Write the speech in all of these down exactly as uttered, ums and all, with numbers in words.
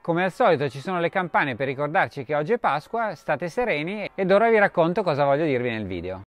Come al solito ci sono le campane per ricordarci che oggi è Pasqua, state sereni ed ora vi racconto cosa voglio dirvi nel video.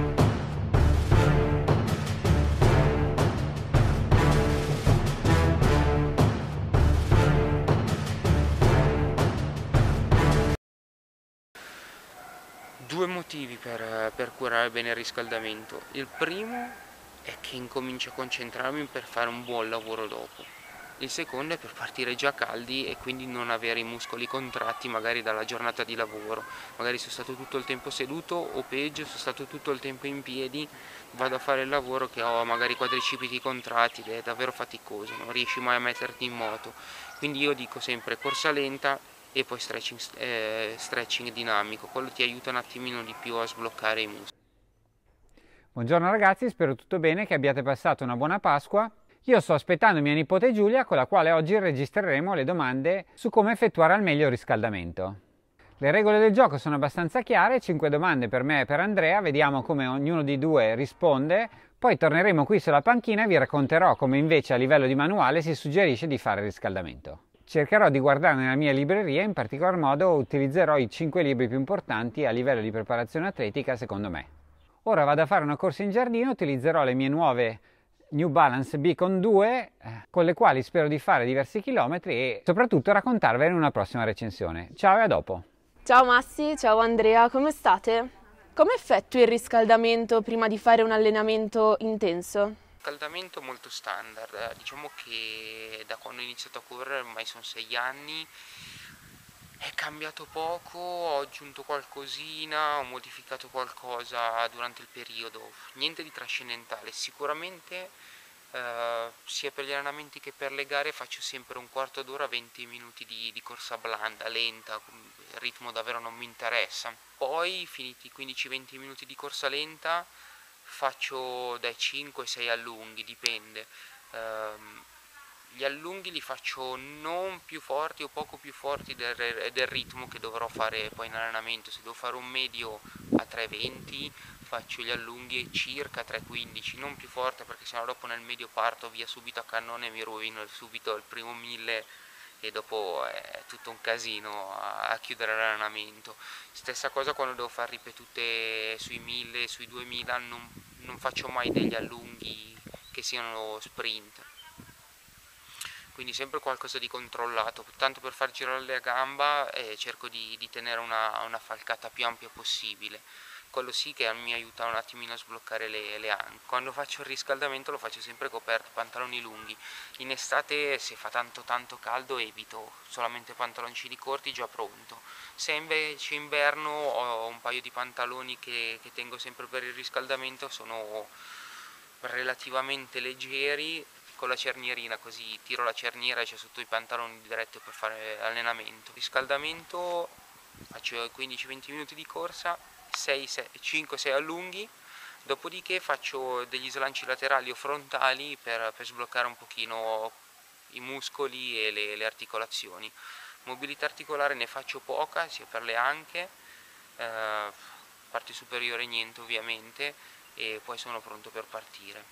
Due motivi per, per curare bene il riscaldamento. Il primo è che incomincio a concentrarmi per fare un buon lavoro dopo. Il secondo è per partire già caldi e quindi non avere i muscoli contratti magari dalla giornata di lavoro. Magari sono stato tutto il tempo seduto o peggio, sono stato tutto il tempo in piedi, vado a fare il lavoro che ho magari i quadricipiti contratti ed è davvero faticoso, non riesci mai a metterti in moto. Quindi io dico sempre corsa lenta e poi stretching, eh, stretching dinamico, quello ti aiuta un attimino di più a sbloccare i muscoli. Buongiorno ragazzi, spero tutto bene, che abbiate passato una buona Pasqua. Io sto aspettando mia nipote Giulia, con la quale oggi registreremo le domande su come effettuare al meglio il riscaldamento. Le regole del gioco sono abbastanza chiare, cinque domande per me e per Andrea, vediamo come ognuno di due risponde, poi torneremo qui sulla panchina e vi racconterò come invece a livello di manuale si suggerisce di fare il riscaldamento. Cercherò di guardare nella mia libreria, in particolar modo utilizzerò i cinque libri più importanti a livello di preparazione atletica secondo me. Ora vado a fare una corsa in giardino, utilizzerò le mie nuove New Balance Beacon due, eh, con le quali spero di fare diversi chilometri e soprattutto raccontarvene in una prossima recensione. Ciao e a dopo! Ciao Massi, ciao Andrea, come state? Come effettui il riscaldamento prima di fare un allenamento intenso? Riscaldamento molto standard, diciamo che da quando ho iniziato a correre, ormai sono sei anni, è cambiato poco, ho aggiunto qualcosina, ho modificato qualcosa durante il periodo, niente di trascendentale. Sicuramente eh, sia per gli allenamenti che per le gare faccio sempre un quarto d'ora, venti minuti di, di corsa blanda, lenta, il ritmo davvero non mi interessa. Poi finiti i quindici venti minuti di corsa lenta faccio dai cinque ai sei allunghi, dipende. Um, gli allunghi li faccio non più forti o poco più forti del, del ritmo che dovrò fare poi in allenamento. Se devo fare un medio a tre venti faccio gli allunghi circa tre quindici, non più forte perché sennò dopo nel medio parto via subito a cannone e mi rovino subito il primo mille e dopo è tutto un casino a, a chiudere l'allenamento. Stessa cosa quando devo fare ripetute sui mille, sui duemila, non, non faccio mai degli allunghi che siano sprint, quindi sempre qualcosa di controllato, tanto per far girare la gamba eh, cerco di, di tenere una, una falcata più ampia possibile. Quello sì che mi aiuta un attimino a sbloccare le, le anche. Quando faccio il riscaldamento lo faccio sempre coperto, pantaloni lunghi. In estate se fa tanto tanto caldo evito, solamente pantaloncini corti già pronto. Se invece inverno ho un paio di pantaloni che, che tengo sempre per il riscaldamento, sono relativamente leggeri, con la cernierina, così tiro la cerniera e c'è sotto i pantaloni diretto per fare allenamento. Riscaldamento, faccio quindici venti minuti di corsa, cinque sei allunghi, dopodiché faccio degli slanci laterali o frontali per, per sbloccare un pochino i muscoli e le, le articolazioni. Mobilità articolare ne faccio poca, sia per le anche, eh, parte superiore niente ovviamente, e poi sono pronto per partire.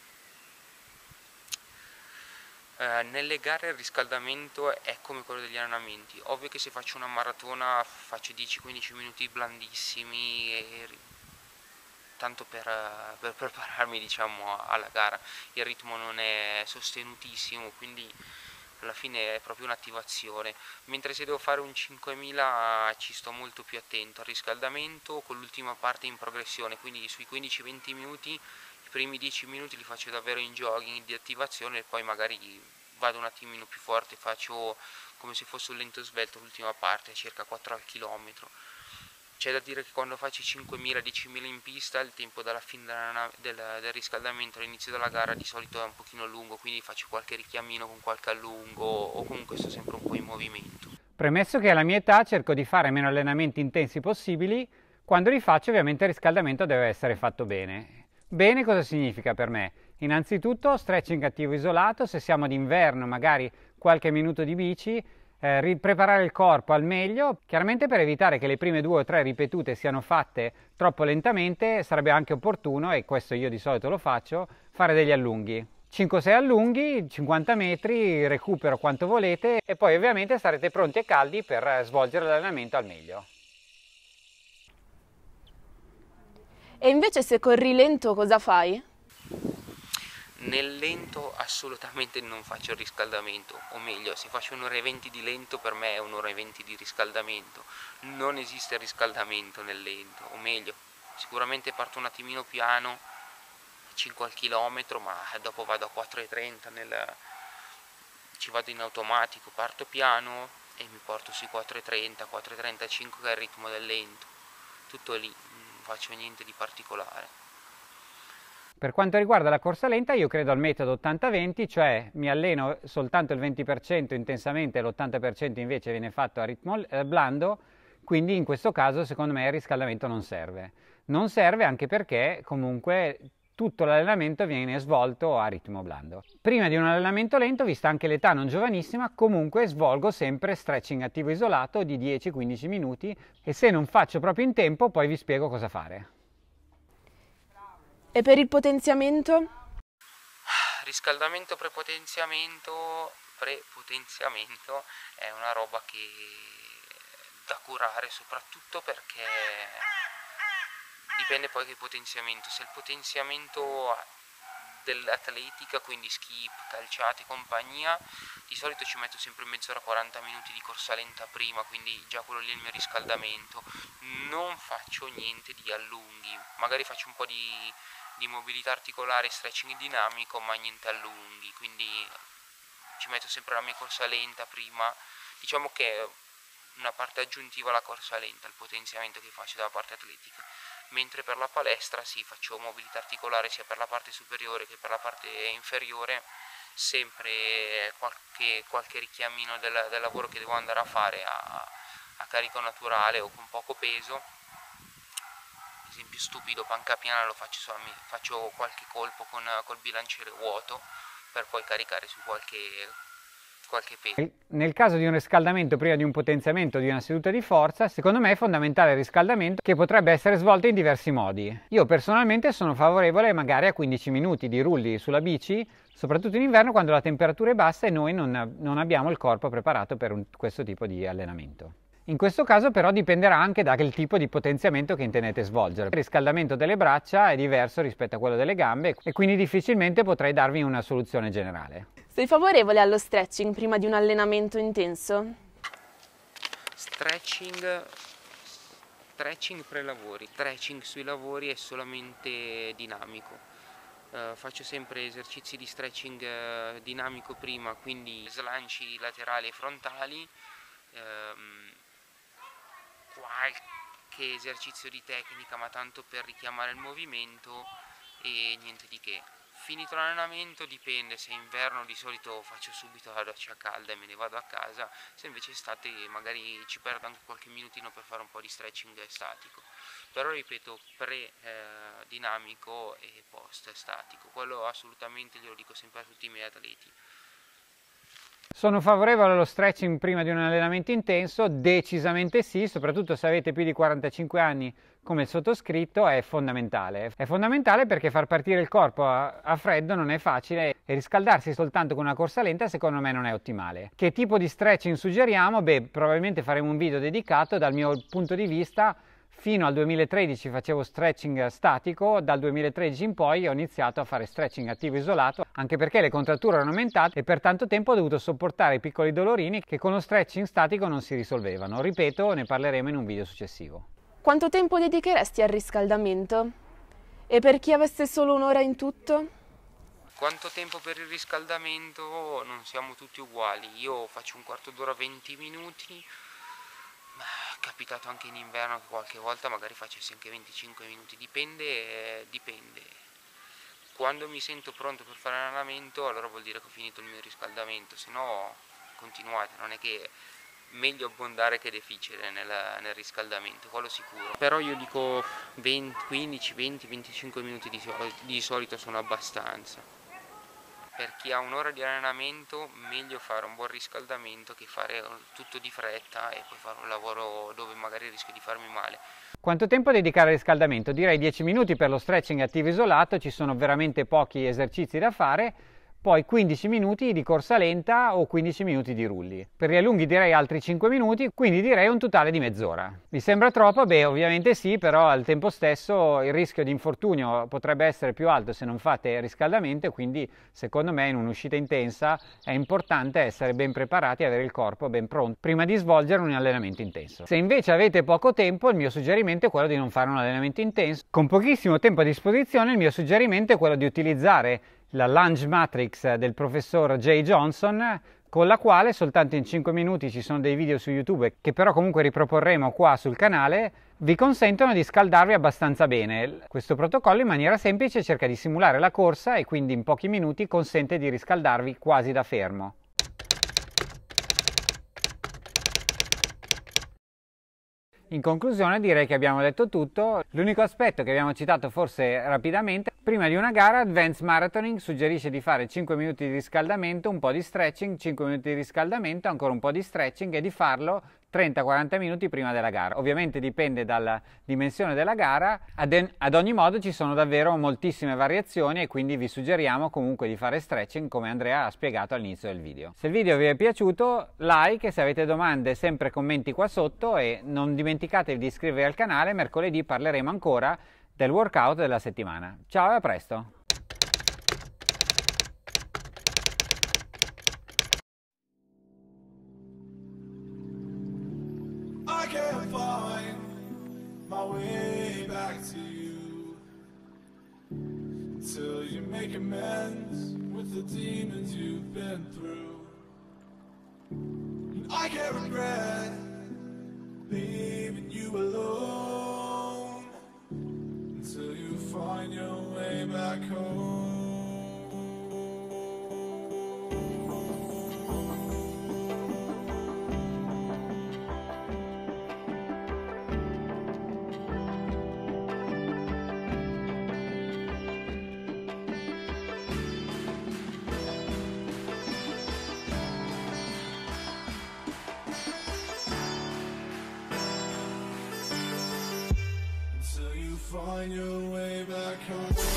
Uh, nelle gare il riscaldamento è come quello degli allenamenti, ovvio che se faccio una maratona faccio dieci quindici minuti blandissimi, e, tanto per, per prepararmi diciamo alla gara. Il ritmo non è sostenutissimo, quindi alla fine è proprio un'attivazione, mentre se devo fare un cinquemila ci sto molto più attento al riscaldamento, con l'ultima parte in progressione, quindi sui quindici venti minuti i primi dieci minuti li faccio davvero in jogging di attivazione e poi magari vado un attimino più forte, faccio come se fosse un lento svelto l'ultima parte, circa quattro al chilometro. C'è da dire che quando faccio cinquemila diecimila in pista il tempo dalla fine del, del, del riscaldamento all'inizio della gara di solito è un pochino lungo, quindi faccio qualche richiamino con qualche allungo o comunque sto sempre un po' in movimento. Premesso che alla mia età cerco di fare meno allenamenti intensi possibili, quando li faccio ovviamente il riscaldamento deve essere fatto bene. Bene cosa significa per me? Innanzitutto stretching attivo isolato, se siamo d'inverno magari qualche minuto di bici, eh, ripreparare il corpo al meglio, chiaramente per evitare che le prime due o tre ripetute siano fatte troppo lentamente sarebbe anche opportuno, e questo io di solito lo faccio, fare degli allunghi. cinque sei allunghi, cinquanta metri, recupero quanto volete e poi ovviamente sarete pronti e caldi per svolgere l'allenamento al meglio. E invece se corri lento cosa fai? Nel lento assolutamente non faccio il riscaldamento, o meglio, se faccio un'ora e venti di lento per me è un'ora e venti di riscaldamento. Non esiste il riscaldamento nel lento, o meglio, sicuramente parto un attimino piano, cinque al chilometro, ma dopo vado a quattro e trenta, nel... ci vado in automatico, parto piano e mi porto sui quattro e trenta, quattro e trentacinque che è il ritmo del lento. Tutto lì, non faccio niente di particolare. Per quanto riguarda la corsa lenta, io credo al metodo ottanta venti, cioè mi alleno soltanto il venti per cento intensamente e l'ottanta per cento invece viene fatto a ritmo blando, quindi in questo caso secondo me il riscaldamento non serve. Non serve anche perché comunque tutto l'allenamento viene svolto a ritmo blando. Prima di un allenamento lento, vista anche l'età non giovanissima, comunque svolgo sempre stretching attivo isolato di dieci quindici minuti e se non faccio proprio in tempo poi vi spiego cosa fare. E per il potenziamento? Riscaldamento, prepotenziamento, prepotenziamento è una roba che da curare, soprattutto perché dipende poi che potenziamento. Se il potenziamento dell'atletica, quindi skip, calciate e compagnia, di solito ci metto sempre mezz'ora, quaranta minuti di corsa lenta prima, quindi già quello lì è il mio riscaldamento. Non faccio niente di allunghi, magari faccio un po' di di mobilità articolare, stretching dinamico, ma niente allunghi, quindi ci metto sempre la mia corsa lenta prima. Diciamo che è una parte aggiuntiva alla corsa lenta, il potenziamento che faccio dalla parte atletica, mentre per la palestra sì, faccio mobilità articolare sia per la parte superiore che per la parte inferiore, sempre qualche, qualche richiamino del, del lavoro che devo andare a fare a, a carico naturale o con poco peso. Esempio stupido, panca piana lo faccio, solo, faccio qualche colpo con col bilanciere vuoto per poi caricare su qualche, qualche peso. Nel caso di un riscaldamento prima di un potenziamento di una seduta di forza, secondo me è fondamentale il riscaldamento che potrebbe essere svolto in diversi modi. Io personalmente sono favorevole magari a quindici minuti di rulli sulla bici, soprattutto in inverno quando la temperatura è bassa e noi non, non abbiamo il corpo preparato per un, questo tipo di allenamento. In questo caso però dipenderà anche dal tipo di potenziamento che intendete svolgere. Il riscaldamento delle braccia è diverso rispetto a quello delle gambe e quindi difficilmente potrei darvi una soluzione generale. Sei favorevole allo stretching prima di un allenamento intenso? Stretching, stretching pre-lavori. Stretching sui lavori è solamente dinamico. Uh, faccio sempre esercizi di stretching uh, dinamico prima, quindi slanci laterali e frontali. Um, qualche esercizio di tecnica, ma tanto per richiamare il movimento e niente di che. Finito l'allenamento dipende, se è inverno di solito faccio subito la doccia calda e me ne vado a casa, se invece è estate magari ci perdo anche qualche minutino per fare un po' di stretching statico. Però ripeto, pre-dinamico eh, e post statico, quello assolutamente glielo dico sempre a tutti i miei atleti. Sono favorevole allo stretching prima di un allenamento intenso? Decisamente sì, soprattutto se avete più di quarantacinque anni come il sottoscritto è fondamentale. È fondamentale perché far partire il corpo a, a freddo non è facile e riscaldarsi soltanto con una corsa lenta secondo me non è ottimale. Che tipo di stretching suggeriamo? Beh, probabilmente faremo un video dedicato. Dal mio punto di vista fino al duemilatredici facevo stretching statico, dal duemilatredici in poi ho iniziato a fare stretching attivo isolato, anche perché le contratture erano aumentate e per tanto tempo ho dovuto sopportare i piccoli dolorini che con lo stretching statico non si risolvevano. Ripeto, ne parleremo in un video successivo. Quanto tempo dedicheresti al riscaldamento? E per chi avesse solo un'ora in tutto? Quanto tempo per il riscaldamento? Non siamo tutti uguali, io faccio un quarto d'ora, venti minuti. È capitato anche in inverno che qualche volta magari facessi anche venticinque minuti, dipende, eh, dipende. Quando mi sento pronto per fare l'allenamento allora vuol dire che ho finito il mio riscaldamento, se no continuate, non è che meglio abbondare che deficere nel, nel riscaldamento, quello sicuro. Però io dico venti, quindici, venti, venticinque minuti di, di solito sono abbastanza. Per chi ha un'ora di allenamento meglio fare un buon riscaldamento che fare tutto di fretta e poi fare un lavoro dove magari rischio di farmi male. Quanto tempo dedicare al riscaldamento? Direi dieci minuti per lo stretching attivo isolato, ci sono veramente pochi esercizi da fare. poi quindici minuti di corsa lenta o quindici minuti di rulli. Per gli allunghi direi altri cinque minuti, quindi direi un totale di mezz'ora. Vi sembra troppo? Beh, ovviamente sì, però al tempo stesso il rischio di infortunio potrebbe essere più alto se non fate riscaldamento, quindi secondo me in un'uscita intensa è importante essere ben preparati e avere il corpo ben pronto prima di svolgere un allenamento intenso. Se invece avete poco tempo, il mio suggerimento è quello di non fare un allenamento intenso. Con pochissimo tempo a disposizione, il mio suggerimento è quello di utilizzare la Lunge Matrix del professor Jay Johnson, con la quale soltanto in cinque minuti, ci sono dei video su YouTube che però comunque riproporremo qua sul canale, vi consentono di scaldarvi abbastanza bene. Questo protocollo in maniera semplice cerca di simulare la corsa e quindi in pochi minuti consente di riscaldarvi quasi da fermo. In conclusione direi che abbiamo detto tutto. L'unico aspetto che abbiamo citato forse rapidamente: prima di una gara Advanced Marathoning suggerisce di fare cinque minuti di riscaldamento, un po' di stretching, cinque minuti di riscaldamento, ancora un po' di stretching e di farlo trenta quaranta minuti prima della gara. Ovviamente dipende dalla dimensione della gara, ad, ad ogni modo ci sono davvero moltissime variazioni e quindi vi suggeriamo comunque di fare stretching come Andrea ha spiegato all'inizio del video. Se il video vi è piaciuto, like, e se avete domande sempre commenti qua sotto e non dimenticatevi di iscrivervi al canale. Mercoledì parleremo ancora del workout della settimana. Ciao e a presto! I can't find my way back to you till you make amends with the demons you've been through. And I can't regret leaving you alone until you find your way back home. Find your way back home.